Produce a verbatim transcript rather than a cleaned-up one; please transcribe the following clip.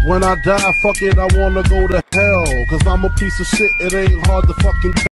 When I die, fuck it, I wanna go to hell. Cause I'm a piece of shit, it ain't hard to fucking tell.